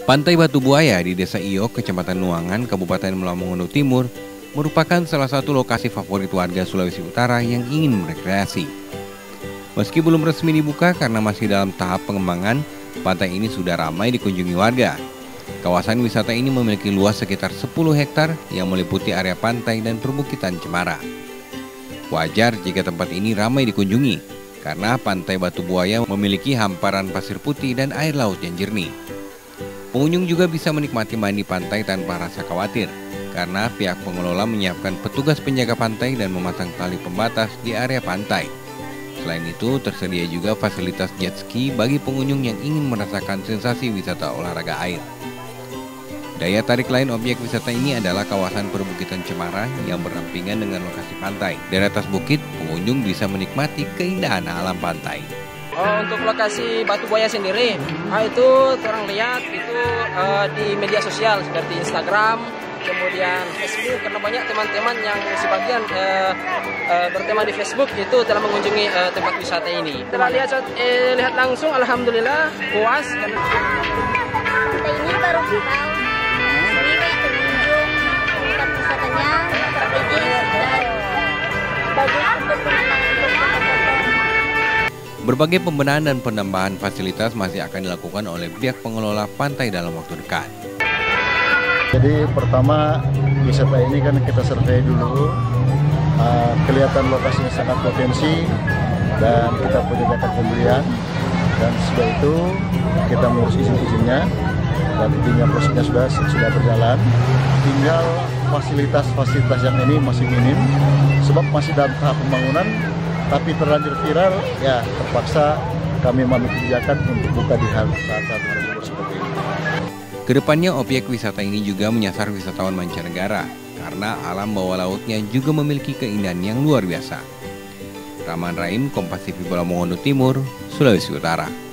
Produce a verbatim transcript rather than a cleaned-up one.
Pantai Batu Buaya di Desa Iyok, Kecamatan Nuangan, Kabupaten Lamongan Timur, merupakan salah satu lokasi favorit warga Sulawesi Utara yang ingin merekreasi. Meski belum resmi dibuka karena masih dalam tahap pengembangan, pantai ini sudah ramai dikunjungi warga. Kawasan wisata ini memiliki luas sekitar sepuluh hektar yang meliputi area pantai dan perbukitan cemara. Wajar jika tempat ini ramai dikunjungi, karena Pantai Batu Buaya memiliki hamparan pasir putih dan air laut yang jernih. Pengunjung juga bisa menikmati mandi pantai tanpa rasa khawatir, karena pihak pengelola menyiapkan petugas penjaga pantai dan memasang tali pembatas di area pantai. Selain itu, tersedia juga fasilitas jet ski bagi pengunjung yang ingin merasakan sensasi wisata olahraga air. Daya tarik lain objek wisata ini adalah kawasan perbukitan cemara yang berdampingan dengan lokasi pantai. Dari atas bukit, pengunjung bisa menikmati keindahan alam pantai. Oh, untuk lokasi Batu Buaya sendiri, ah, itu orang lihat itu uh, di media sosial seperti Instagram, kemudian Facebook, karena banyak teman-teman yang sebagian uh, uh, bertema di Facebook itu telah mengunjungi uh, tempat wisata ini. Setelah lihat eh, lihat langsung, alhamdulillah puas. Karena pantai ini baru final, ini pengunjung tempat wisatanya strategis dan bagus untuk penambangan untuk foto-foto. Berbagai pembenahan dan penambahan fasilitas masih akan dilakukan oleh pihak pengelola pantai dalam waktu dekat. Jadi pertama wisata ini kan kita survei dulu, uh, kelihatan lokasinya sangat potensi dan kita punya data pembelian, dan setelah itu kita mengurus izin-izinnya dan intinya prosesnya sudah sudah berjalan. Tinggal fasilitas-fasilitas yang ini masih minim sebab masih dalam tahap pembangunan. Tapi terlanjur viral, ya terpaksa kami mengambil kebijakan untuk buka di saat-saat libur seperti ini. Kedepannya objek wisata ini juga menyasar wisatawan mancanegara karena alam bawah lautnya juga memiliki keindahan yang luar biasa. Rahman Rahim, Kompas T V Lamongan Timur, Sulawesi Utara.